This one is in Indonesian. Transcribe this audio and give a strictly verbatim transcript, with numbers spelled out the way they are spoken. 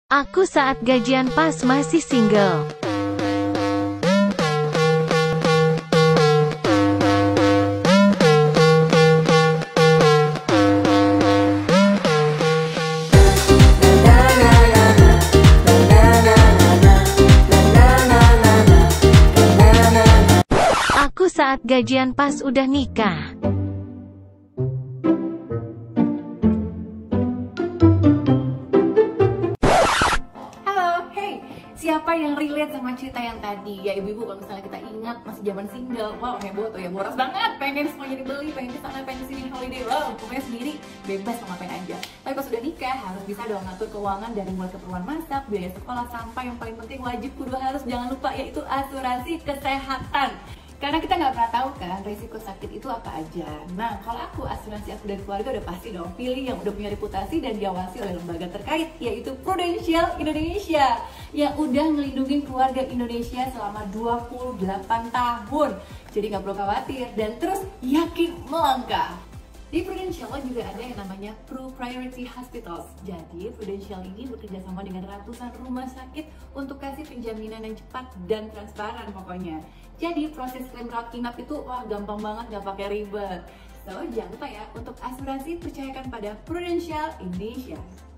Aku saat gajian pas masih single. Aku saat gajian pas udah nikah. Siapa yang relate sama cerita yang tadi? Ya ibu-ibu, kalau misalnya kita ingat masih zaman single, wow heboh tuh ya, boros banget, pengen semuanya dibeli, pengen kesana, pengen kesini, holiday, wow pokoknya sendiri bebas mau ngapain aja. Tapi pas udah nikah harus bisa dong ngatur keuangan dari mulai keperluan masak, biaya sekolah, sampai yang paling penting wajib kudu harus jangan lupa yaitu asuransi kesehatan. Karena kita nggak pernah tahu kan risiko sakit itu apa aja. Nah, kalau aku asuransi aku dan keluarga udah pasti dong pilih yang udah punya reputasi dan diawasi oleh lembaga terkait, yaitu Prudential Indonesia yang udah ngelindungin keluarga Indonesia selama dua puluh delapan tahun. Jadi nggak perlu khawatir dan terus yakin melangkah. Di Prudential juga ada yang namanya Pro Priority Hospitals. Jadi Prudential ini bekerja sama dengan ratusan rumah sakit untuk kasih penjaminan yang cepat dan transparan pokoknya. Jadi proses klaim rawat inap itu wah gampang banget, gak pakai ribet. So jangan lupa ya, untuk asuransi percayakan pada Prudential Indonesia.